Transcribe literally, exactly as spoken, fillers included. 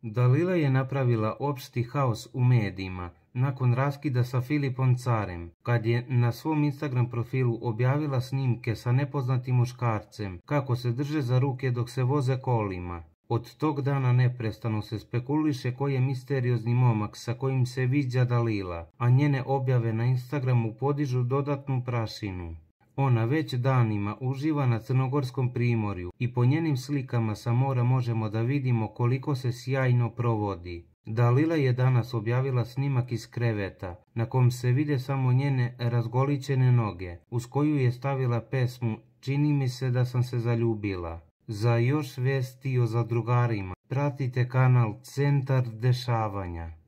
Dalila je napravila opšti haos u medijima nakon raskida sa Filipom Carem, kad je na svom Instagram profilu objavila snimke sa nepoznatim muškarcem kako se drže za ruke dok se voze kolima. Od tog dana neprestano se spekuliše ko je misteriozni momak sa kojim se viđa Dalila, a njene objave na Instagramu podižu dodatnu prašinu. Ona već danima uživa na crnogorskom primorju i po njenim slikama sa mora možemo da vidimo koliko se sjajno provodi. Dalila je danas objavila snimak iz kreveta, na kom se vide samo njene razgolićene noge, uz koju je stavila pesmu "Čini mi se da sam se zaljubila". Za još vesti o zadrugarima pratite kanal Centar dešavanja.